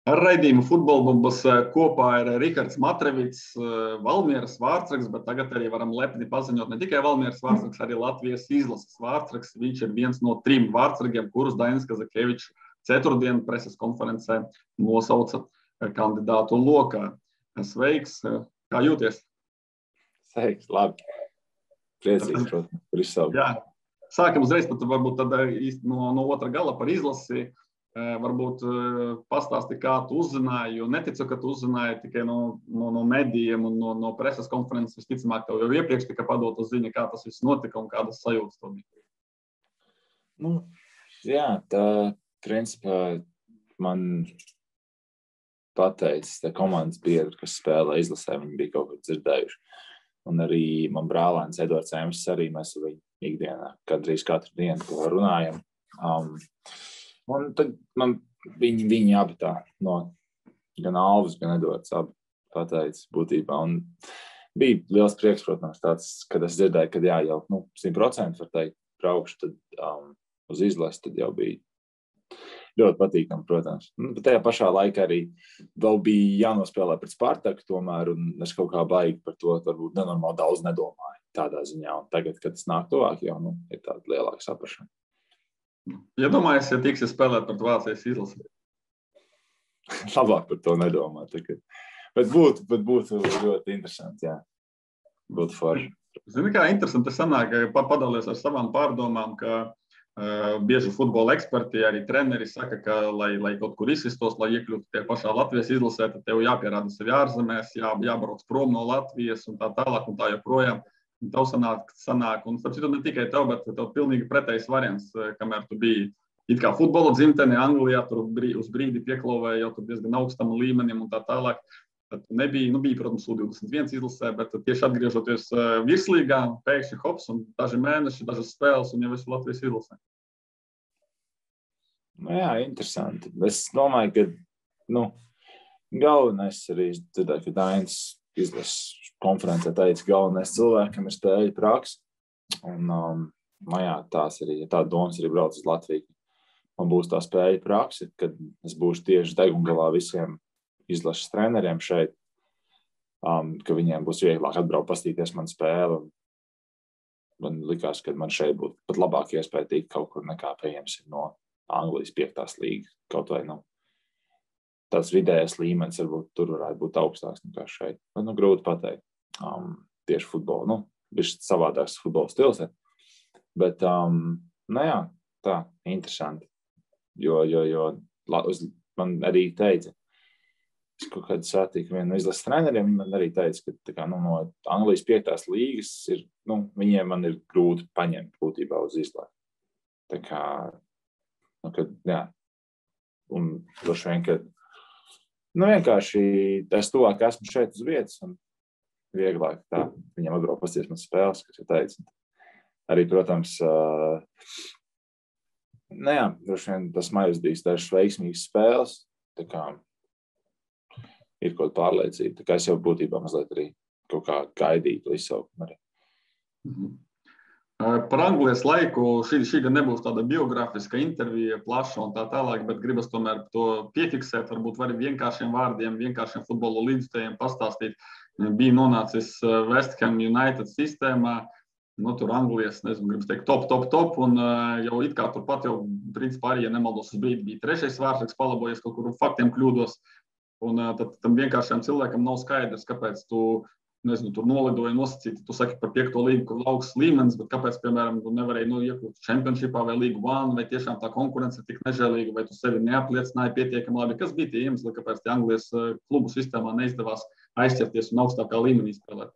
Ar raidījumu Futbolbumbas kopā ir Rihards Matrevits, Valmieras vārdsargs, bet tagad arī varam lepni paziņot ne tikai Valmieras vārdsargs, arī Latvijas izlases vārdsargs. Viņš ir viens no 3 vārdsargiem, kurus Dainis Kazakevičs ceturtdien preses konferencē nosauca kandidātu lokā. Sveiks, kā jūties? Sveiks, labi. Priecīgs, protams, par izsaukumu. Jā, sākam uzreiz, pat varbūt tad no otra gala par izlasi. Varbūt pastāsti, kā tu uzzināji, jo neticu, ka tu uzzināji tikai no medijiem un no preses konferences. Visticamāk, tev jau iepriekš tika padota ziņa, kā tas viss notika un kādas sajūtas tev bija. Jā, tā principā man pateicis, tā komandas biedri, kas spēlē izlasē, viņi bija kaut kur dzirdējuši. Un arī man brālēns Edvards Ems arī mēs ar viņu ikdienā, gandrīz katru dienu runājam. Un tad man viņi abi tā, gan Alvis, gan Edvards abi pateicis būtībā. Un bija liels prieks, protams, tāds, kad es dzirdēju, kad jā, jau 100% var teikt, braukšu tad uz izlasi, tad jau bija ļoti patīkami, protams. Bet tajā pašā laikā arī vēl bija jānospēlē pret Spartaku tomēr, un es kaut kā baigi par to varbūt nenormāli daudz nedomāju tādā ziņā. Un tagad, kad tas nāk tuvāk, jau ir tāda lielāka saprašana. Iedomājies, ja tiksies spēlēt pret Vācijas izlasi? Labāk par to nedomāt. Bet būtu ļoti interesanti, jā. Būtu forši. Zini, kā interesanti sanāk, ka padalies ar savām pārdomām, ka bieži futbola eksperti, arī treneri saka, ka, lai kaut kur izsistos, lai iekļūtu tie pašā Latvijas izlasē, tad tev jāpierāda sevi ārzemēs, jābrauc prom no Latvijas un tā tālāk un tā joprojām. Un tev sanāk, un starp citu ne tikai tev, bet tev pilnīgi pretējs variants, kamēr tu biji it kā futbola dzimtene Anglijā, tur uz brīdi pieklauvēja jau tur diezgan augstam līmenim un tā tālāk. Tad nebija, bija, protams, U21 izlasē, bet tieši atgriežoties virslīgā, pēkšņi hops un daži mēneši, dažas spēles un jau esi Latvijas izlasē. Jā, interesanti. Es domāju, ka galvenais arī dzirdēju, ka Dainis izlases konferencē teica, galvenais cilvēkam ir spēļu praksa. Un tās arī, tāda domas arī brauc uz Latviju. Man būs tā spēļu praksa, kad es būšu tieši degungalā visiem izlases treneriem šeit, ka viņiem būs vieglāk atbraukt pastīties man spēli. Man likās, ka man šeit būtu pat labāk iespēja tikt kaut kur nekā pieejams no Anglijas 5. līgas. Kaut vai tāds vidējais līmenis varbūt tur varētu būt augstāks nekā šeit. Bet grūti pateikt. Tieši futbola. Bišķi savādāks futbola stils. Bet, tā, interesanti. Jo man arī teica, es kaut kādā satiku vienu izlases treneriem, viņi man arī teica, ka no Anglijas 5. līgas ir, viņiem man ir grūti paņemt būtībā uz izlasi. Tā kā, jā. Un droši vien, ka vienkārši es tuvāk esmu šeit uz vietas un vieglāk tā viņam atbraukt pasties man spēles, kas jau teica. Arī, protams, droši vien tas aizvadīs dažas veiksmīgas spēles, tā kā ir kaut pārliecība. Tā kā es jau būtībā mazliet arī kaut kā gaidītu izsaukumu arī. Par Anglijas laiku šī gan nebūs tāda biogrāfiska intervija, plaša un tā tālāk, bet gribas tomēr to piefiksēt, varbūt var vienkāršiem vārdiem, vienkāršiem futbola līdzstājiem pastāstīt. Bija nonācis West Ham United sistēmā, tur Anglijas, gribas teikt, top, un jau it kā turpat jau, principā arī, ja nemaldos uz brīdi, bija 3. vārdsargs, palabojies kaut kur faktiem kļūdos, un tad tam vienkāršiem cilvēkam nav skaidrs, kāpēc tu tur nolidoja nosacīti, tu saki par 5. līgu, kur augsts līmenis, bet kāpēc, piemēram, tu nevarēji iekļūt Championshipā vai League One, vai tiešām tā konkurence tik nežēlīga, vai tu sevi neapliecināji pietiekami labi. Kas bija tie iemesli, kāpēc tie Anglijas klubu sistēmā neizdevās aizķerties un augstākā līmenī spēlēt?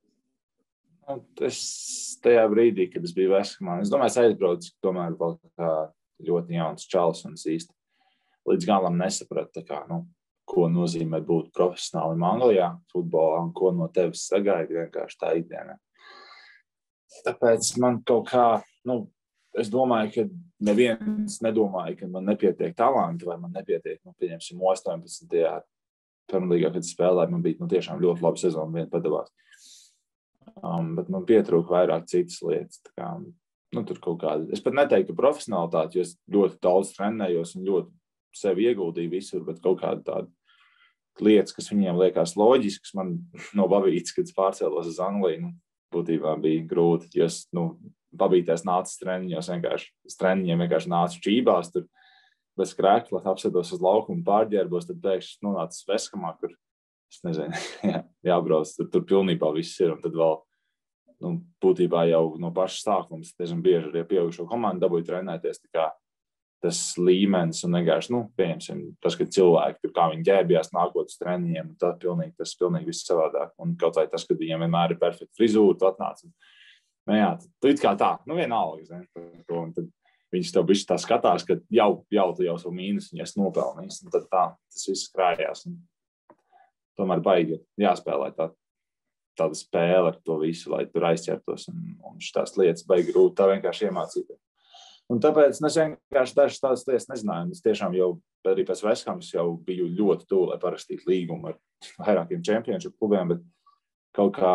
Es tajā brīdī, kad es biju West Hamā, es domāju, es aizbraucu tomēr vēl kā ļoti jauns čalis un es īsti līdz galam nesapratu, ko nozīmē būt profesionālim Anglijā futbolā un ko no tevis sagaida vienkārši tā ikdienā. Tāpēc man kaut kā, es domāju, ka neviens nedomāja, ka man nepietiek talanti vai man nepietiek, pieņemsim 18. Premjerlīgā, kad spēlēju, man bija tiešām ļoti laba sezona, viena padevās. Bet man pietrūka vairāk citas lietas. Tā kā, tur kaut kāda, es pat neteiktu profesionalitāti, jo es ļoti daudz trenējos un ļoti sevi ieguldīju visur, bet kaut kāda tāda lietas, kas viņiem liekas loģiskas, man no babītes, kad es pārcēlos uz Angliju, būtībā bija grūti, jo es, babītēs nācu treniņiem vienkārši nācu čībās, tur bez krēkla, apsēdos uz laukumu, pārģērbos, tad pēkšņi nonācis Veskamā, kur, es nezinu, jābrauc, tur pilnībā viss ir, un tad vēl, būtībā jau no paša sākuma, tiešām bieži arī pieaugušo komandu dabūju trenēties, tā kā tas līmenis un vienkārši, pieņemsim, tas, ka cilvēki, tur kā viņi ģērbjās nākot uz treniņiem, tas pilnīgi viss savādāk. Un kaut vai tas, ka viņiem vienmēr ir perfekta frizūra, tu atnāc. Tu it kā tā, vienalga, zini, un tad viņš tev bišķi tā skatās, ka jau tu jau savu mīnus, un es nopelnījis, un tad tā, tas viss krājās. Un tomēr baigi jāspēlē tāda spēle ar to visu, lai tur aizķertos, un šitās lietas baigi grūti tā vienkārši iemācīties. Un tāpēc es vienkārši dažas tādas lietas nezināju. Es tiešām jau arī pēc Vesthams jau biju ļoti tuvu, lai parakstītu līgumu ar vairākiem championship klubiem, bet kaut kā,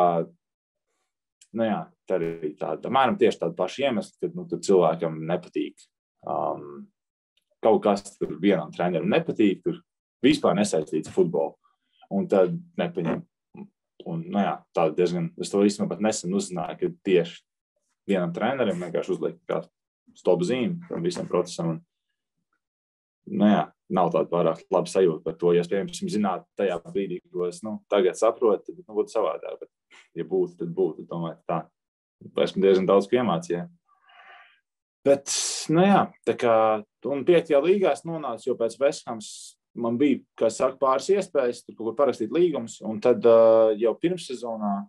tā arī tāda, apmēram tieši tāda paša iemesla, kad tur cilvēkam nepatīk. Kaut kas tur vienam trenerim nepatīk, tur vispār nesaistīts futbolu. Un tad nepaņem. Un, tāda diezgan, es to īstenībā pat nesen uzzināju, ka tieši vienam trenerim vienkārši uzliek kā stop zīmi tam visam procesam. Un, nav tāda pārāk laba sajūta par to. Ja es, piemēram, zinātu tajā brīdī, ko es tagad saprotu, tad būtu savādāk. Bet, ja būtu, tad būtu. Domāju, tā. Esmu diezgan daudz iemācījies. Bet, tā kā, un 5. līgā es nonācu, jo pēc Vesthams man bija, kā es saku, pāris iespējas, tur kaut kur parakstīt līgumus, un tad jau pirmssezonā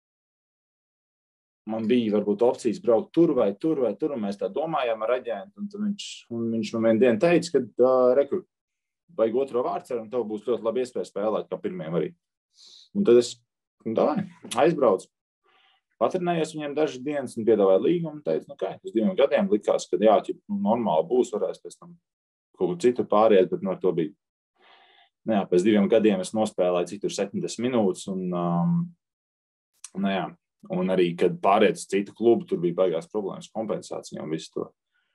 man bija varbūt opcijas braukt tur vai tur, un mēs tā domājām ar aģentu, un viņš man vienu dienu teica, ka rekur, vajag otro vārdsvaru, un tev būs ļoti labi iespēja spēlēt kā pirmiem arī. Un tad es aizbraucu, patrenējos viņiem dažas dienas un piedāvāju līgumu, un teicu, uz 2 gadiem likās, ka normāli būs, varēs pēc tam kaut kur citur pāriet, bet ar to bija. Pēc 2 gadiem es nospēlēju citur 70 minūtes, un arī, kad pāriet uz citu klubu, tur bija baigās problēmas kompensācijām un visu to.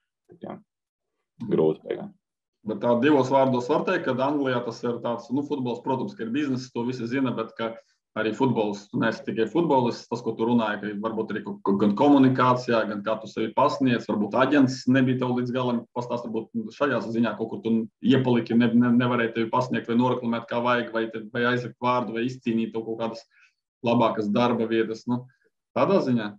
Grūti beigās. Bet tā 2 vārdos var teikt, ka Anglijā tas ir tāds, futbols, protams, ka ir bizness, to visi zina, bet ka arī futbols, neesi tikai futbolists, tas, ko tu runāji, ka varbūt arī gan komunikācijā, gan kā tu sevi pasniedz, varbūt aģents nebija tev līdz galam pastāst, varbūt šajā ziņā kaut kur tu iepaliki, nevarēja tevi pasniegt vai noreklamēt kā vajag, vai aizlikt vārdu, vai izcīnīt kaut kādas labākas darba vietas, tādā ziņā?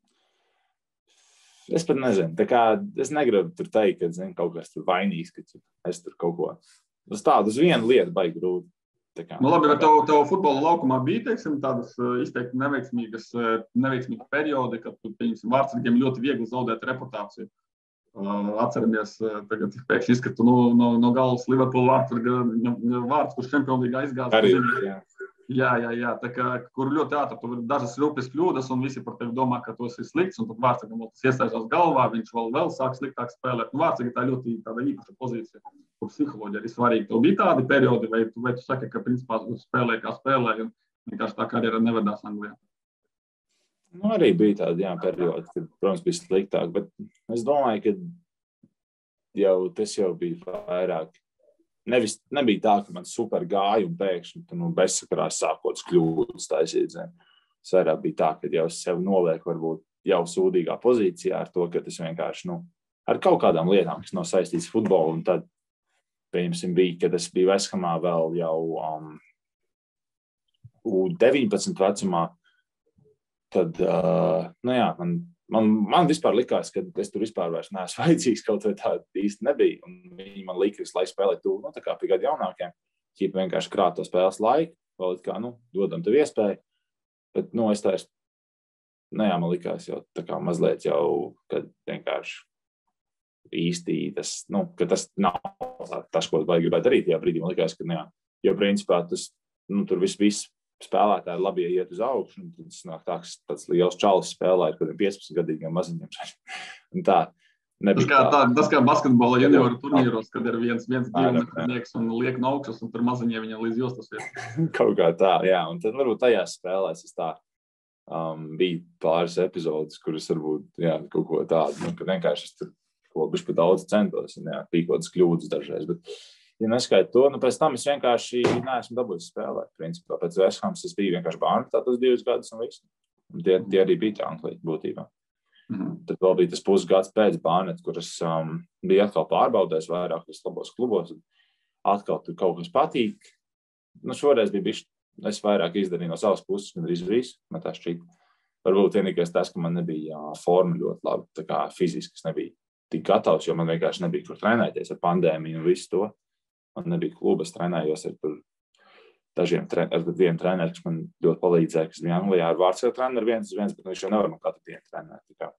Es pat nezinu, tā kā es negribu tur teikt, ka kaut kas tur vainīgs, ka es tur kaut ko, uz vienu lietu baigi grūti. Labi, bet tev futbola laukumā bija, teiksim, tādas izteikti neveiksmīgi periodi, kad vārdsargiem ļoti viegli zaudēt reputāciju. Atceramies, tagad pēkšņi izskatu no galvas Liverpool vārds, kurš Čempionlīgā izgāzās. Jā, tā kā, kur ļoti ātri, tu dažas rupjas kļūdas, un visi par tevi domā, ka tu esi slikts, un tad vārdsargam tas iestāžās galvā, viņš vēl sāk sliktāk spēlēt. Vārdsargi tā ļoti tāda īpaša pozīcija, kur psiholoģija ir svarīga. Tev bija tādi periodi, vai tu saki, ka principā spēlēji kā spēlēji, un vienkārši tā karjera nevedās Anglijā? Arī bija tādi, periodi, kad, protams, bija sliktāk, bet es domāju, ka tas jau bija vairāk. Nebija tā, ka man super gāja un pēkšņi bezsakarā sākot kļūdas taisīt. Es vairāk bija tā, ka jau sev nolieku varbūt jau sūdīgā pozīcijā ar to, ka tas vienkārši ar kaut kādām lietām, kas nav saistīts futbolu. Un tad, pieņemsim, bija, kad es biju Vesthamā vēl jau U19 vecumā, tad, man vispār likās, ka es tur vispār vairs neesmu vajadzīgs, kaut vai tā īsti nebija. Un viņi man lika, lai spēlētu tuvu, tā kā pie gadu jaunākiem. Ķipa vienkārši krāt to spēles laiku, vēl kā, dodam tev iespēju. Bet, es tā man likās jau tā kā mazliet jau, kad vienkārši īsti tas, ka tas nav tas, ko vajag gribēt darīt. Tajā brīdī man likās, ka, jo principā tas, tur viss spēlētāji labi iet uz augšu, un tad nāk tāds liels čalis spēlē ar kādiem 15-gadīgiem maziņiem. Un tā nebija tas kā basketbola junioru turnīros, kad ir viens dievnieks un liek no augšas, un tur maziņie viņam līdz jostas viet. Kaut kā tā, jā. Un tad varbūt tajās spēlēs es tā bija pāris epizodes, kuras varbūt, kaut ko tādu, ka vienkārši es tur ko bišķi pa daudz centos, un pīkotas kļūdas dažreiz, bet ja neskaitu to, pēc tam es vienkārši neesmu dabūjis spēlēt. Principā pēc West Hams es biju vienkārši Barnetā tos 2 gadus un visu. Tie arī bija tā Anglija būtībā. Tad vēl bija tas pusgads pēc Barneta, kur es biju atkal pārbaudējis vairākos labos klubos. Atkal tur kaut kas patīk. Šoreiz es vairāk izdarīju no savas puses, gandrīz visu, man tā šķiet. Varbūt vienīgais tas, ka man nebija forma ļoti labi, tā kā fiziski es nebija tik gatavs, jo man vienkārši nebija kur trenēties ar pandēmiju un visu to. Man nebija kluba, es trenējos ar vienu treneru, kas man ļoti palīdzēja, kas bija Anglijā ar Vārtsēlu treneru 1-1, bet viņš jau nevar man katru dienu trenēt.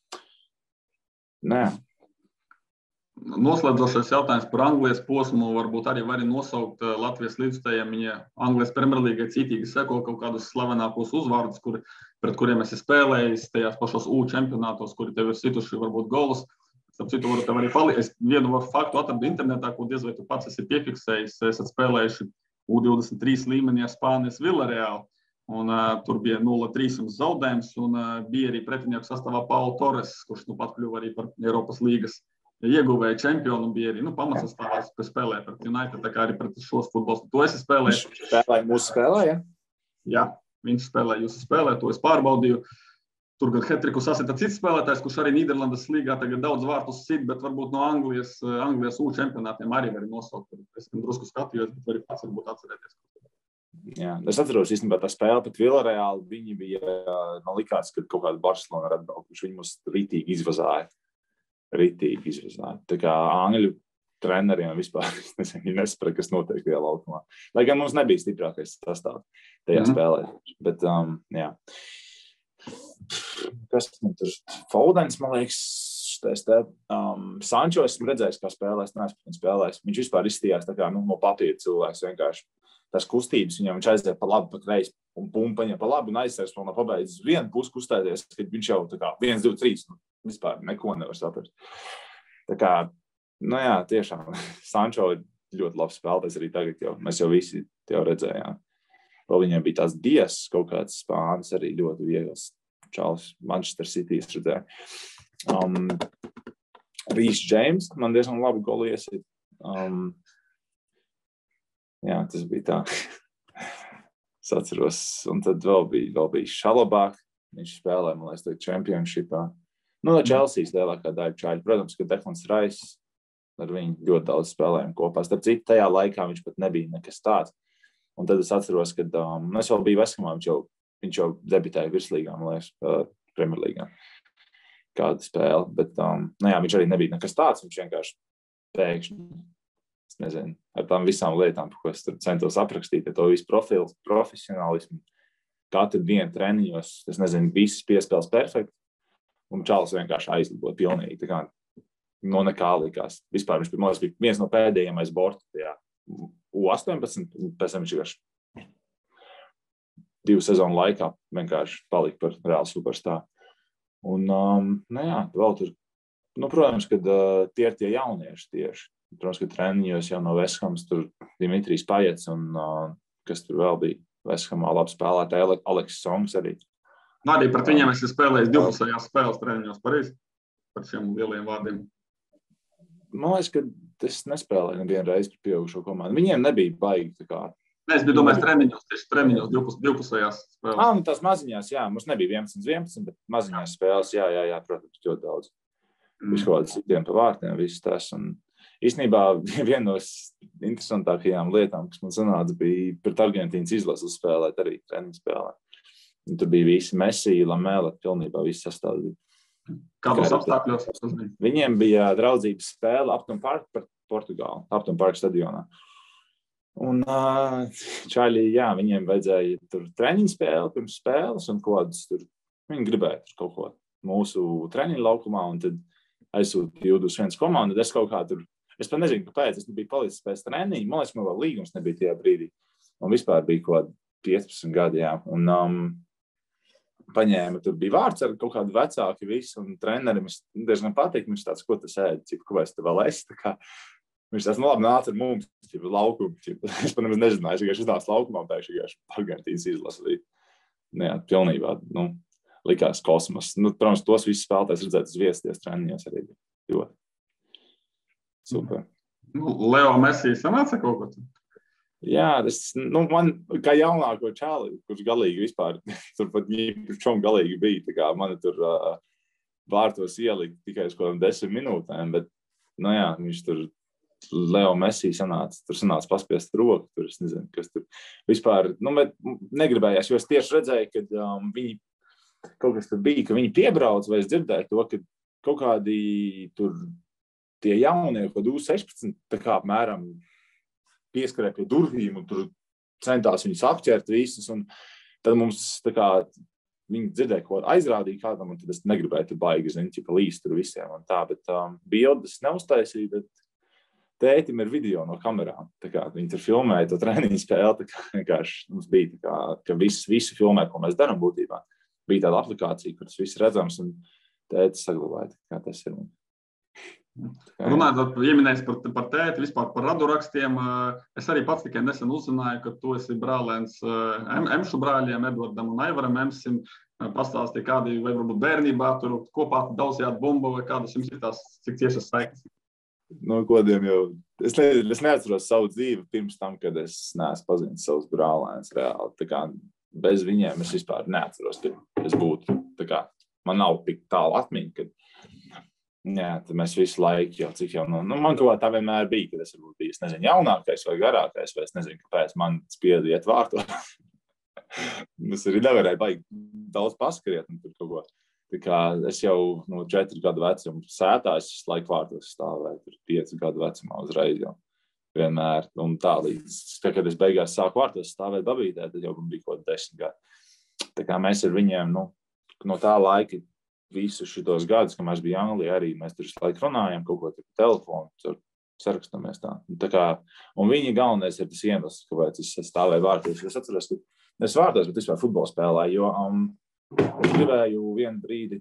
Nē. Noslēdzošais jautājums par Anglijas posmu. Varbūt arī var nosaukt Latvijas līdzstājiem. Viņa Anglijas Premjerlīgai cītīgi seko kaut kādus slavenākos uzvārdus, pret kuriem esi spēlējis tajās pašos U čempionātos, kuri tev ir situši varbūt golus. Starp citu, varu tev arī palīdzēt. Es vienu faktu atradu internetā, ko diez vai tu pats esi piefiksējis. Esat spēlējuši U23 līmenī ar Spānijas Villarreal. Un tur bija 0-3 zaudējums. Un bija arī pretinieku sastāvā Paulo Torres, kurš pat kļuva arī par Eiropas līgas ieguvēja čempionu, bija arī pamatsastāvās, kas spēlēja pret United, tā kā arī pret šos futbols. To esi spēlējis? Viņš spēlēja mūsu spēlē, ja? Jā, viņš spēlēja jūsu spēlē, to es pārbaudīju. Tur gan hat-triku sasita cits spēlētājs, kurš arī Nīderlandes līgā tagad daudz vārtus sit, bet varbūt no Anglijas U čempionātiem arī var nosaukt. Es gan drusku skatījos, bet arī pats varbūt atcerēties. Jā, es atceros īstenībā tā spēle pret Villarreal, viņi bija, man likās, ka kaut kāda Barcelona ir atbraukuši, viņi mums ritīgi izvazāja. Tā kā angļu treneriem vispār, viņi nesaprata, kas notiek tajā laukumā. Lai gan mums nebija stiprākais sastāvs tajā spēlē. Bet, jā. Kas man tur? Foldens, man liekas, Sančo esmu redzējis, kā spēlēs, neesmu spēlējis. Viņš vispār izstījās tā kā no papīra cilvēks vienkārši. Tas kustības viņam viņš aiziet pa labi, pa kreisi un pumpaņa pa labi un aizsēs un pabeidz vienu pusi kustēties, kad viņš jau tā kā 1, 2, 3, vispār neko nevar saprast. Tā kā, jā, tiešām, Sančo ir ļoti labs spēlētājs arī tagad jau, mēs jau visi jau redzējām. Vēl viņiem bija tās Dias, kaut kāds Spānis arī ļoti viegls čalis, Manchester City es redzēju. Rhys James, man diezgan labi goli iesit. Jā, tas bija tā. Es atceros, un tad vēl bija Šalabāk, viņš spēlēja, man liekas, championshipā. No Chelseas lielākā daļa čaļi. Protams, ka Declans Rice ar viņu ļoti daudz spēlējām kopā. Starp citu, tajā laikā viņš pat nebija nekas tāds. Un tad es atceros, kad es vēl biju West Hamā, viņš jau debitēja virslīgā, man liekas, Premjerlīgā. Kāda spēle, bet jā, viņš arī nebija nekas tāds, viņš vienkārši pēkšņi, es nezinu, ar tām visām lietām, ko es tur centos aprakstīt, ar to visu profesionālismu, katru dienu treniņos, es nezinu, visas piespēles perfekti, un Čāls vienkārši aizliboja pilnīgi, tā kā no nekā likās. Vispār viņš bija viens no pēdējiem aiz borta, tajā U18, pēc tam viņš vienkārši 2 sezonu laikā vienkārši palika par reāli superstāru. Un, jā, vēl tur, protams, kad tie ir tie jaunieši tieši. Protams, ka treniņos jau no West Hams tur Dimitrijs Pajets un kas tur vēl bija West Hamā labi spēlētāji, Aleks Songs arī. Arī pret viņiem es spēlēju divpusējās spēles treniņos Parīzē par šiem lieliem vārdiem. Man liekas, ka es nespēlēju nevienu reizi par pieaugušo komandu. Viņiem nebija baigi tā kā. Es biju domājis treniņos divpusējās spēles. Tās maziņās, jā, mums nebija 11, bet maziņās spēles, jā, protams, ļoti daudz. Visu kaut kādas sitiem pa vārtiem, viss tas. Un īstenībā viena no interesantākajām lietām, kas man sanāca, bija pret Argentīnas izlases spēlēt arī treniņu spēlē. Un tur bija visi Messi, Lamela, pilnībā visi sastāvdi. Kādos apstākļos tas bija? Viņiem bija draudzības spēle Upton Park pret Portugālu, Upton Park stadionā. Un čaļi, jā, viņiem vajadzēja tur treniņu spēli pirms spēles un kodus tur. Viņi gribēja tur kaut ko mūsu treniņu laukumā un tad aizsūtīja 21 komandu. Es kaut kā tur, es pat nezinu, kāpēc, es nebiju palicis pēc treniņu. Man liekas, man vēl līgums nebija tajā brīdī. Un vispār bija kaut 15 gadi, jā. Un paņēma, tur bija vārds ar kaut kādu vecāku visu un trenerim. Es diezgan patīk, viņš tāds, ko tas ēd, ko es te vēl esi, tā kā. Viņš tāds, labi, nāca ar mums, laukumu. Es pat nemaz nezināju, es vienkārši iznācu laukumā, un pēkšņi Argentīnas izlasīja. Jā, pilnībā, likās kosmos. Protams, tos visus spēlētājs redzēt uz viesties treniņos arī. Jo. Super. Leo Messi sanāca kaut ko? Jā, tas man kā jaunāko čāli, kurš galīgi vispār, tur pat ņīpušom galīgi bija, tā kā mani tur vārtos ielikt tikai uz kādām 10 minūtēm, bet, jā, viņš tur Leo Messi sanāca paspiest roku, tur es nezinu, kas tur vispār, bet negribējās, jo es tieši redzēju, kad viņi kaut kas tur bija, ka viņi piebrauc, vai es dzirdēju to, ka kaut kādi tur tie jaunie, kad U16 tā kā apmēram pieskarē pie durvīm un tur centās viņus apķert visus, un tad mums tā kā viņi dzirdēja, ko aizrādīja kādam, un tad es negribēju tur baigi, ķipa līst tur visiem un tā, bet bildes neuztaisīja, bet tētim ir video no kamerām, tā kā viņi tur filmēja to treniņu spēli, tā kā vienkārši mums bija tā kā, ka visi filmē, ko mēs darām būtībā. Bija tāda aplikācija, kuras viss redzams, un tētis saglabāja, kā tas ir. Runājot, ieminējis par tēti, vispār par radurakstiem, es arī pats tikai nesen uzzināju, ka tu esi brālēns Emšu brāļiem, Edvardam un Aivaram Emsim. Pastāstīja, kādi vai varbūt bērnībā tur kopā dausījāt bumbu, vai kādas jums ir tās, cik tiešas saiknes? No kodiem jau, es neatceros savu dzīvi pirms tam, kad es neesmu pazinis savus brālēnus reāli. Tā kā bez viņiem es vispār neatceros, ka es būtu, tā kā man nav tik tālu atmiņa, kad tad mēs visu laiku jau, cik jau, man kaut kā tā vienmēr bija, kad es varbūt biju, es nezinu, jaunākais vai garākais, vai es nezinu, kāpēc man spieda iet vārtos. Es arī nevarēju baigi daudz paskariet un tur kaut ko. Tā kā es jau no 4 gadu vecuma sētā, es laiku vārtos stāvēju, tur 5 gadu vecumā uzreiz jau vienmēr. Un tā līdz, kad es beigās sāku vārtos stāvēt babītē, tad jau bija kaut 10 gadi. Tā kā mēs ar viņiem, no tā laika visus šitos gadus, kad mēs bijām Anglijā arī, mēs tur laiku runājam, kaut ko tur telefonu, tur sarakstamies tā. Tā kā, un viņi galvenais ir tas iemesls, kāpēc es stāvēju vārtos. Es atceros, ka es vārtos, bet vispār futbolu spēlēju, jo es gribēju vienu brīdi,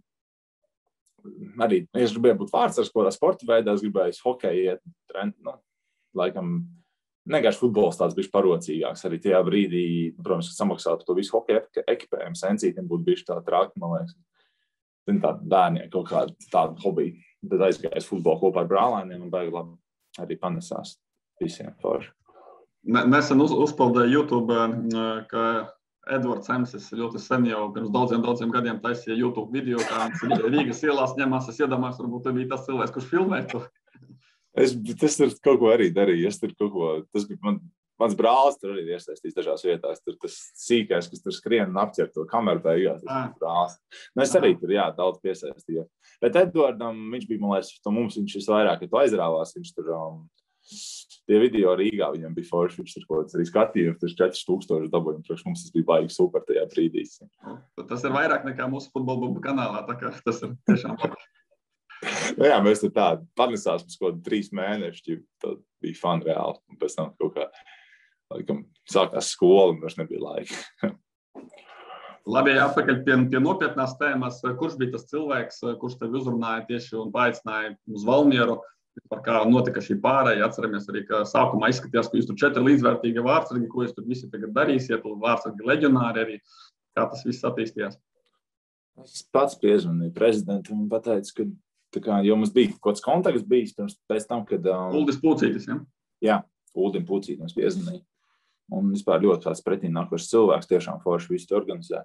arī es gribēju būt vārdsargs kaut kādā sporta veidā, es gribēju hokeju iet, laikam, negaiši futbols tāds bišķi parocīgāks. Arī tajā brīdī, protams, ka samaksāt to visu hokeju ekipējumu sencītiem būtu bišķi tā traki, man liekas. Tādi bērniem kaut kāda tāda hobija. Tad aizgājis futbolu kopā ar brālēniem un baigi labi arī panesās visiem forši. Nesen uzpildēju YouTube, ka Edvards Emsis ļoti sen jau pirms daudziem gadiem taisīja YouTube video, kā Rīgas ielās ņemās. Es iedomājos, varbūt bija tas cilvēks, kurš filmē to. Es tur kaut ko arī darīju. Tas bija mans brālis, tur arī iesaistīs dažās vietās. Tur tas sīkais, kas tur skrien un apķer to kameru beigās. Tas brālis. Es arī tur, daudz piesaistīju. Bet Edvardam, viņš bija, man liekas, mums viņš visvairāk, kad aizrāvās, viņš tur tie video Rīgā viņam bija forši, viņš tur kaut kāds arī skatījums, tur 4000 dabūjumi, priekš mums tas bija baigi super tajā brīdī. Tas ir vairāk nekā mūsu futbola bumbu kanālā, tā kā tas ir tiešām labi. Jā, mēs tur tā panesās pēc kaut 3 mēneši, tad bija fun reāli, un pēc tam kaut kā, laikam, sākās skola, un vairs nebija laika. Labi, atpakaļ pie nopietnās tēmas, kurš bija tas cilvēks, kurš tevi uzrunāja tieši un paaicināja uz Valmieru, par kā notika šī pārēja. Atceramies arī, ka sākumā izskatījās, ka jūs tur 4 līdzvērtīgi vārtsargi, ko jūs tur visi tagad darīsiet, vārtsargi leģionāri arī, kā tas viss attīstījās. Es pats piezvanīju prezidentam un pateicu, ka tā kā, jo mums bija kaut kāds kontakts bijis pēc tam, kad... Uldis Pucītis, ja? Jā, Uldim Pucītim es piezvanīju. Un vispār ļoti tāds pretī nākošs cilvēks, tiešām forši visu organizē.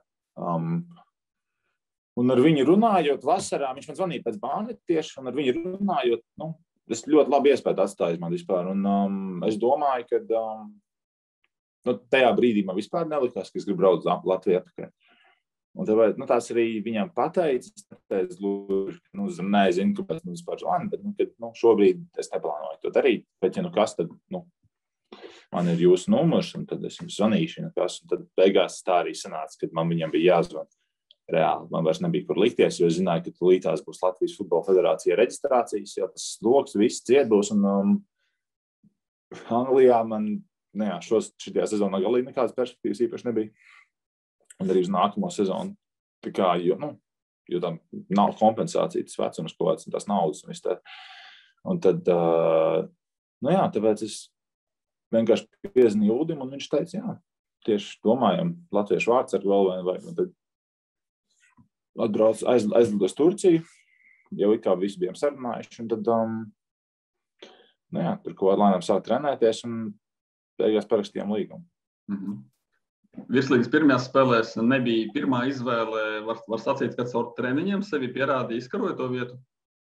Un ar viņu runājot vasarā, viņš man zvanīja pēc bāni tieši, un ar viņu runājot, es ļoti labi iespēju atstājis man vispār. Un es domāju, ka tajā brīdī man vispār nelikās, ka es gribu braukt uz Latviju atpakaļ. Un tāpēc, tās arī viņam pateicis, nezinu, kāpēc man vispār zvani, bet šobrīd es neplānoju to darīt. Bet, ja kas, tad, man ir jūsu numurs, un tad es jums zvanīšu, un tad beigās tā arī sanāca, kad man viņam bija jāzvan. Reāli, man vairs nebija kur likties, jo es zināju, ka tulītās būs Latvijas Futbola Federācija reģistrācijas, jo tas sloks viss ciet būs, un Anglijā man, šitajā sezonā galīgi nekādas perspektīvas īpaši nebija. Un arī uz nākamo sezonu, tā kā, jo tam nav kompensācija, tas vecums kaut kāds, un tās naudas un viss tā. Un tad, tāpēc es vienkārši piezvanīju Uldim, un viņš teica, tieši domājam, latviešu vārtsargu vēl vai, un tad atbrauc aizlidos Turciju, jau it kā visi bijām sarunājuši, un tad, jā, tur ko lēnām sāk trenēties un beigās parakstījām līgumu. Virslīgas pirmajās spēlēs nebija pirmā izvēle. Var sacīt, ka caur treniņiem sevi pierādīja, izkaroja to vietu?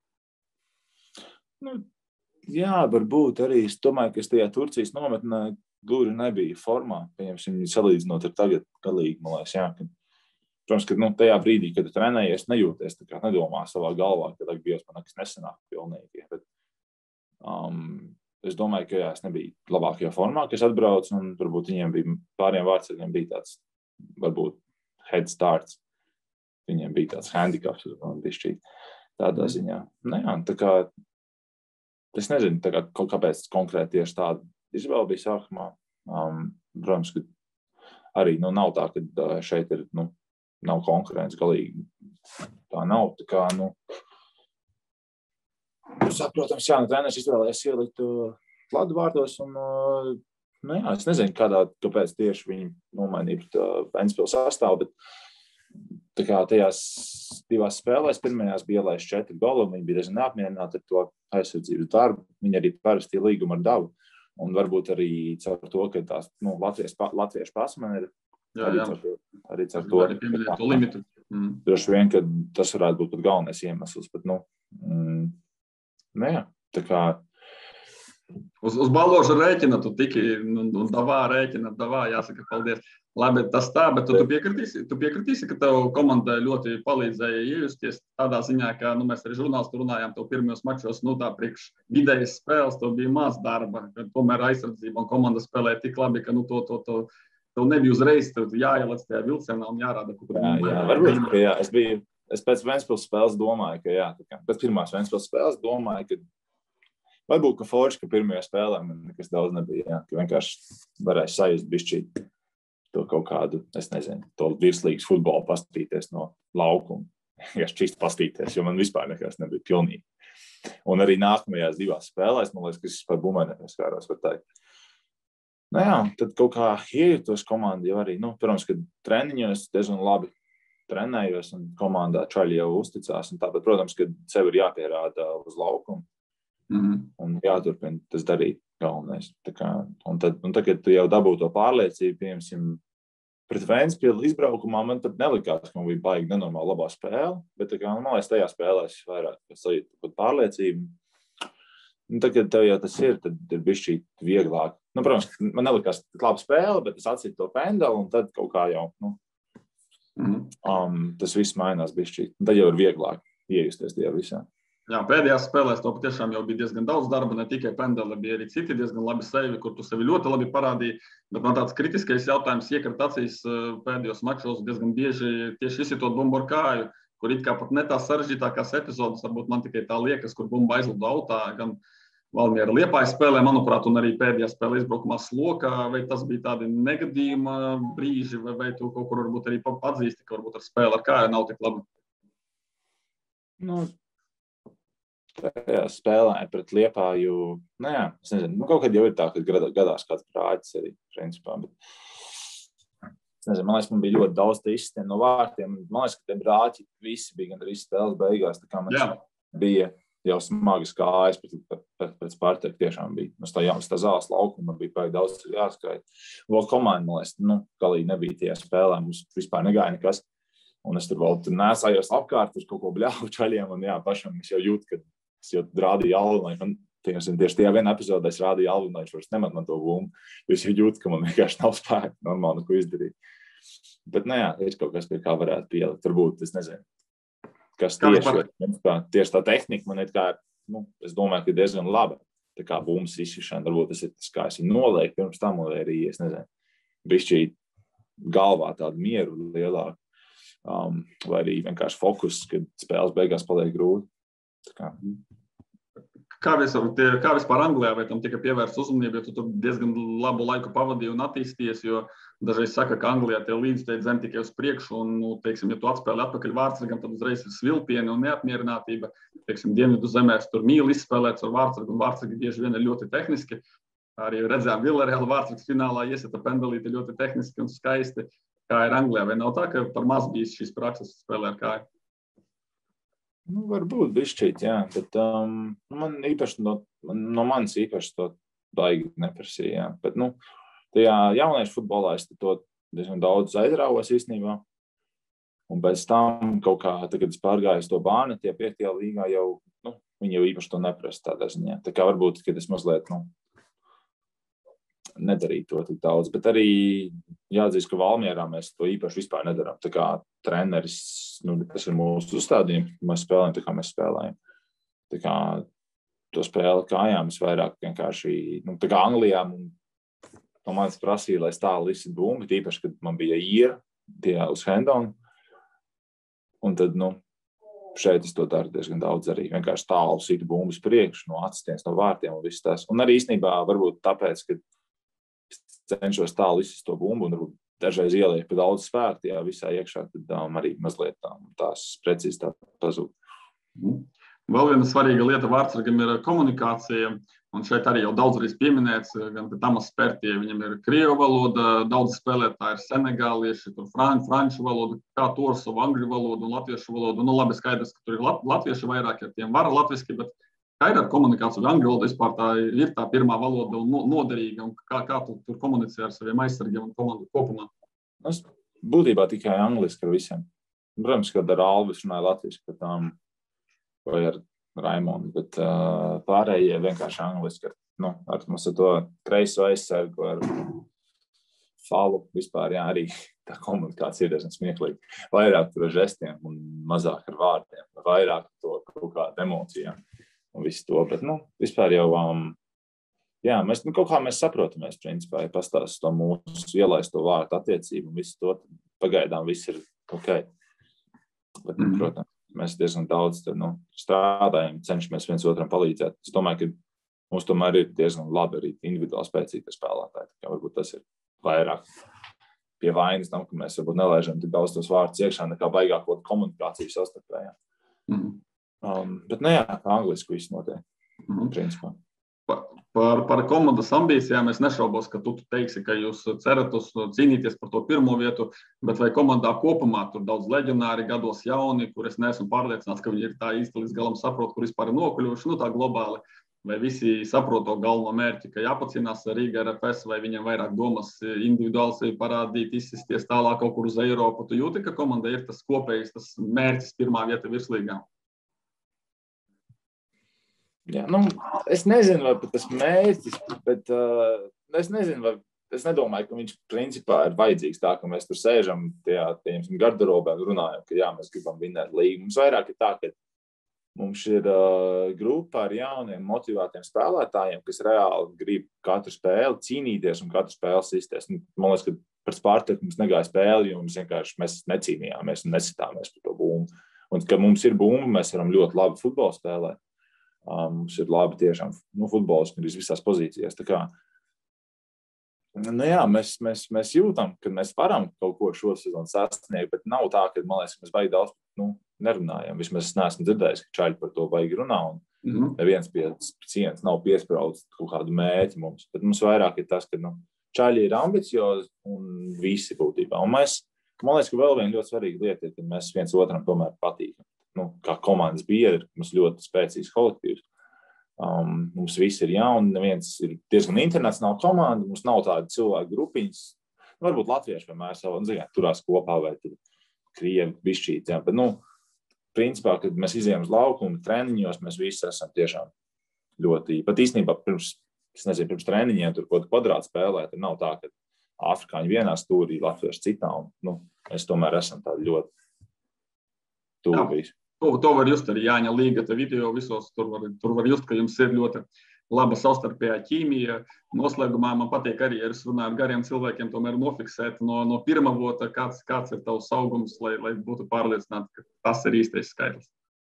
Jā, varbūt arī. Es domāju, ka es tajā Turcijas nometnē gluži nebija formā. Pieņemsim, salīdzinot ar tagad galīgi, man liekas, jā. Protams, ka tajā brīdī, kad tu trenējies, nejūties, tā kā nedomā savā galvā, ka tagad Dievs man nekas nesanāk pilnīgi. Bet, es domāju, ka jā, es nebiju labākajā formā, ka es atbraucu, un varbūt viņiem bija pāriem vārdsargiem bija tāds, varbūt head starts. Viņiem bija tāds handicaps, bišķīt tādā ziņā. Jā, tā kā, es nezinu, tā kā kaut kāpēc konkrēti tieši tāda izvēle bija sākumā. Protams, ka arī nav tā, ka šeit ir, nav konkurence galīgi. Tā nav, tā kā, protams, jā, treneris izvēlējās ielikt Ladu vārdos, un, jā, es nezinu, kāpēc tieši viņi nomainīja pret Ventspils sastāvu, bet tā kā tajās divās spēlēs, pirmajās bija ielaists 4 goli, un viņi bija diezgan neapmierināti ar to aizsardzības darbu. Viņi arī parakstīja līgumu ar Davu, un varbūt arī caur to, ka tās, latviešu pasmeni ir arī caur to. Arī pieminēt to limitu. Droši vien, ka tas varētu būt pat galvenais iemesls, bet, jā, tā kā. Uz balloža rēķina tu tiki, un davā rēķina, jāsaka, paldies. Labi, tas tā, bet tu piekritīsi, ka tev komandai ļoti palīdzēja iejusties tādā ziņā, ka mēs arī žurnālisti runājām tev pirmajos mačos, tā priekš vidējas spēles, tev bija maz darba, kad tomēr aizsardzība un komanda spēlēja tik labi, ka tev nebija uzreiz jāieliec tajā vilcienā un jārāda kaut kur. Jā, varbūt, ka jā, es pēc Ventspils spēles domāju, ka jā, pēc pirmās Ventspils spēles domāju, ka varbūt, ka forši, ka pirmajā spēlē man nekas daudz nebija, jā, ka vienkārši varēja sajust bišķīt to kaut kādu, es nezinu, to virslīgas futbolu pastīties no laukuma. Ja šķīst pastīties, jo man vispār nekas nebija pilnīgi. Un arī nākamajās divās spēlēs, man liekas, ka es par bumai nepaskāros, var teikt. Jā, tad kaut kā iejūtos komandi jau arī, protams, ka treniņos diezgan labi trenējos un komandā čaļi jau uzticās. Un tāpēc, protams, ka sev ir jāpierāda uz laukumu un jāturpina tas darīt galvenais. Un tad, kad tu jau dabū to pārliecību, piemēram, pret Ventspilu izbraukumā, man pat nelikās, ka man bija baigi nenormāli labā spēle, bet man liekas, tajā spēlē es vairāk sajūtu pārliecību. Un tad, kad tev jau tas ir, tad ir bišķīt vieglāk. Protams, man nelikās laba spēle, bet es atsitu to pendeli, un tad kaut kā jau, tas viss mainās bišķīt. Un tad jau ir vieglāk iejusties tajā visā. Jā, pēdējās spēlēs to patiešām jau bija diezgan daudz darba, ne tikai pendeli, bija arī citi diezgan labi sevi, kur tu sevi ļoti labi parādīji. Bet man tāds kritiskais jautājums iekrat acīs pēdējos mačos diezgan bieži tieši izsitot bumbu ar kāju, kur it kā pat ne tās sarežģītākās epizodes, varbūt man tikai tā liekas, kur bumba aizlido autā, gan Valmiera Liepājas spēlē, manuprāt, un arī pēdējā spēlē izbraukumā Slokā, vai tas bija tādi negadījuma brīži, vai tu kaut kur varbūt arī atzīsti, ka varbūt ar spēli ar kāju nav tik labi? Tajā spēlē pret Liepāju, es nezinu, kaut kad jau ir tā, ka gadās kāds prāķis arī, principā, bet es nezinu, man liekas, man bija ļoti daudz izsitiem no vārtiem, man liekas, ka tie brāķi visi bija gan arī spēles beigās, tā kā man bija jau smagas kājas pret Spartaku, tiešām bija. Uz tā zāles laukuma man bija baigi daudz jāskrāj. Vēl komanda, man liekas, galīgi nebija tajā spēlē, mums vispār negāja nekas. Un es tur vēl nesājos apkārt uz kaut ko bļauju čaļiem, un pašam es jau jūtu, ka es jau rādīju Alvinu, tieši tajā vienā epizodē es rādīju Alvinu, viņš vairs nemat man to bumbu, jo es jau jūtu, ka man vienkārši nav spēka normāli neko izdarīt. Bet, ir kaut kas, pie kā varētu pielikt. Varbūt, es nezinu, kas tieši tā tehnika man ir kā, es domāju, ka diezgan laba. Tā kā bumbas izšišana, varbūt tas ir tas, kā es viņu nolieku pirms tam, vai arī, es nezinu, bišķīt galvā tādu mieru lielāku, vai arī vienkārši fokus, kad spēles beigās paliek grūti. Kā vispār Anglijā, vai tam tika pievērsta uzmanība, jo tu tur diezgan labu laiku pavadīji un attīstījies, jo dažreiz saka, ka Anglijā tie līdzteļi dzem tikai uz priekšu, un, teiksim, ja tu atspēli atpakaļ vārtsargam, tad uzreiz ir svilpieni un neapmierinātība. Teiksim, dienvidu zemēs tur mīl izspēlēts ar vārtsargu, un vārtsargi bieži vien ir ļoti tehniski. Arī redzējām Villarreal vārtsargs finālā iesita pendelīti ļoti tehniski un skaisti. Kā ir Anglijā, vai nav tā, ka par maz bijis šīs prakses spēlē ar kāju? Varbūt bišķīt, jā, bet man īpaši no manis īpaši to baigi neprasīja, jā. Bet, tajā jauniešu futbolā es to diezgan daudz aizrāvos īstenībā. Un pēc tam kaut kā, tagad es pārgāju to bāni, tie 5. līgā jau, viņi jau īpaši to neprasa tādā ziņā. Tā kā varbūt, kad es mazliet, nedarīju to tik daudz, bet arī jāatzīst, ka Valmierā mēs to īpaši vispār nedarām. Tā kā treneris, tas ir mūsu uzstādījums, mēs spēlējam tā kā mēs spēlējam. Tā kā to spēli kājām es vairāk vienkārši, tā kā Anglijā no manis prasīja, lai stāli visi bumbi, tīpaši, kad man bija īra tie uz Hendonu. Un tad, šeit es to daru diezgan daudz arī. Vienkārši tālu situ bumbas priekš, no atsitiens, no vārtiem un viss tas. Un arī īstenībā varbūt tāpēc, ka cenšos tālu izsist to bumbu un dažreiz ielieku pa daudz spēku tajā visā iekšā, tad arī mazliet tās precizitāte pazūd. Vēl viena svarīga lieta vārdsargam ir komunikācija, un šeit arī jau daudz arī pieminēts, gan pie Tamas Pērtie, viņam ir krievu valoda, daudz spēlētāji ir senegālieši, tur franču valoda, kā torsovu, angļu valodu un latviešu valodu. Labi skaidrs, ka tur ir latvieši vairāk, ja tiem var latviski, bet kā ir ar komunikāciju? Angļu valoda vispār tā ir tā pirmā valoda un noderīga, un kā tu tur komunicē ar saviem aizsargiem un komandu kopumā? Es būtībā tikai angliski ar visiem. Protams, kad ar Alvis runāju latviski, vai ar Raimondu, bet pārējie vienkārši angliski ar mums ar to kreiso aizsargu, ar falu vispār, jā, arī tā komunikācija ir diezgan smieklīga. Vairāk tur ar žestiem un mazāk ar vārdiem, vairāk to kaut kādu emocijām. Un visu to, bet, vispār jau, jā, mēs saprotamies, principā, ja pastāst to mūsu ielaisto vārtu attiecību un visu to, pagaidām viss ir ok. Bet, protams, mēs diezgan daudz strādājam, cenšamies viens otram palīdzēt. Es domāju, ka mums tomēr ir diezgan labi arī individuāli spēcīgi spēlētāji. Tā kā varbūt tas ir vairāk pie vainas, ka mēs varbūt nelaižam tik daudz tos vārdus iekšā, nekā baigāk komunikāciju sastarpējā. Bet, jā, angliski viss notiek, principā. Par komandas ambīcijām es nešaubos, ka tu teiksi, ka jūs cerat cīnīties par to pirmo vietu, bet vai komandā kopumā tur daudz leģionāri, gados jauni, kur es neesmu pārliecināts, ka viņi ir tā īsti līdz galam saprot, kur vispār ir nokļuvuši, tā globāli, vai visi saprot to galveno mērķi, ka jāpacīnās ar Rīga RFS, vai viņiem vairāk domas individuāli sevi parādīt, izsisties tālāk kaut kur uz Eiropu. Tu jūti, ka komanda ir tas kopējs, tas mērķis pirmā vieta virslīgā? Jā, es nezinu, vai pat tas mērķis, bet es nezinu, es nedomāju, ka viņš principā ir vajadzīgs tā, ka mēs tur sēžam garderobē un runājam, ka jā, mēs gribam vinēt līgu. Mums vairāk ir tā, ka mums ir grupa ar jauniem motivētiem spēlētājiem, kas reāli grib katru spēli cīnīties un katru spēli sisties. Man liekas, ka par Spartaku mums negāja spēli, jo mēs necīnījāmies un nesitāmies par to bumbu. Un, ka mums ir bumba, mēs varam ļoti labi futbolu spēlēt. Mums ir labi tiešām futbols visās pozīcijās. Tā kā, jā, mēs jūtam, ka mēs varam kaut ko šo sezonu sasniegt, bet nav tā, ka, man liekas, mēs baigi daudz nerunājam. Vismaz es neesmu dzirdējis, ka čaļi par to baigi runā, un neviens pie cienas nav piespraudzis kaut kādu mērķi mums. Bet mums vairāk ir tas, ka čaļi ir ambiciozi un visi būtībā. Un man liekas, ka vēl viena ļoti svarīga lieta ir, ka mēs viens otram tomēr patīkam. Kā komandas biedri, mums ļoti spēcīgs kolektīvs. Mums visi ir jauni, neviens ir diezgan internacionāla komanda, mums nav tāda cilvēku grupiņas. Varbūt latvieši vienmēr savu turās kopā vai krievi bišķīt, jā. Bet, principā, kad mēs izejam uz laukumu, treniņos, mēs visi esam tiešām ļoti, pat īstenībā pirms treniņiem tur kaut kvadrātu spēlēt, nav tā, ka afrikāņi vienā stūrī, latvieši citā, un mēs tomēr esam tādi ļoti tuvi. To var just arī Jāņa Līgata video visos. Tur var just, ka jums ir ļoti laba savstarpējā ķīmija. Noslēgumā man patīk arī, ja es runāju ar gariem cilvēkiem, tomēr nofiksēt no pirmā vota, kāds ir tavs saugums, lai būtu pārliecināti, ka tas ir īstais skaitlis.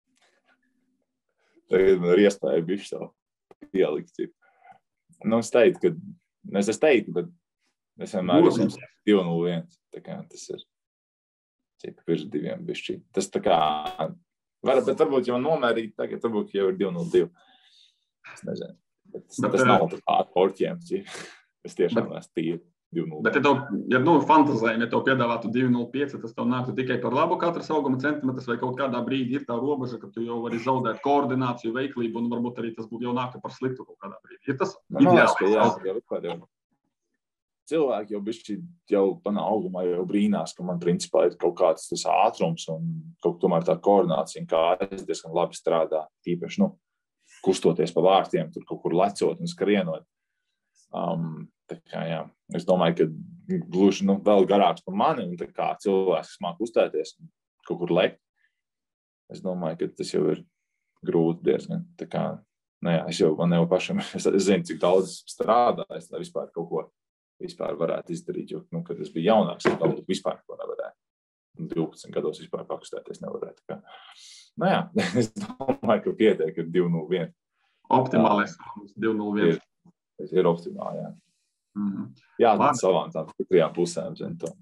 Tagad man ir iespēja bišķi savu ielikt. Es teiktu, bet es vienmēr esmu 2-0-1. Tā kā tas ir pirms 2 bišķi. Tas tā kā bet varbūt jau nomērīt, tagad varbūt jau ir 2-0-2. Es nezinu. Tas nav tā kā ar porķiem. Es tiešām esmu tīri. 2-0. Bet, ja fantazējam, ja tev piedāvātu 2-0-5, tas tev nāktu tikai par labu katras auguma centimetrs, vai kaut kādā brīdī ir tā robeža, ka tu jau vari zaudēt koordināciju, veiklību, un varbūt arī tas būtu jau nāktu par sliktu kaut kādā brīdī. Ir tas ideāli. Cilvēki jau manā augumā jau brīnās, ka man principā ir kaut kāds tas ātrums un tomēr tā koordinācija, kā es diezgan labi strādā, tīpaši, kustoties pa vārtiem, tur kaut kur lecot un skrienot. Tā kā, jā, es domāju, ka gluži vēl garāks par mani, un tā kā cilvēks, kas māk uzstāties un kaut kur lekt, es domāju, ka tas jau ir grūti diezgan. Tā kā, man jau pašam, es zinu, cik daudz strādājis, lai vispār kaut ko vispār varētu izdarīt, jo, kad es biju jaunāks, es daudz vispār neko nevarēju. 12 gados vispār pakustēties nevarēju. Tā kā, es domāju, ka pietiek ir 2-0-1. Optimālais 2-0-1. Ir optimāli, jā. Mm-hmm. Jā, tad savām tām trijām pusēm, zin, to.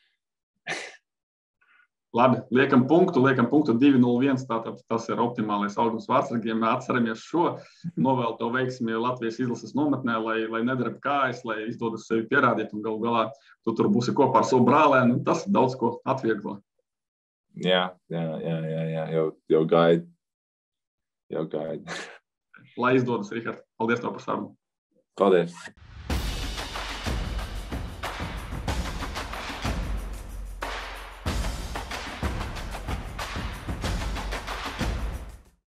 Labi, liekam punktu 2-0-1, tātad tas ir optimālais augums vārtsargiem. Atceramies šo, novēl to veiksmi Latvijas izlases nometnē, lai nedarab kājas, lai izdodas sevi pierādīt un galu galā tu tur būsi kopā ar savu brālēnu, tas daudz ko atvieglo. Jā, jau gaida. Lai izdodas, Rihard. Paldies tev par sarunu. Paldies.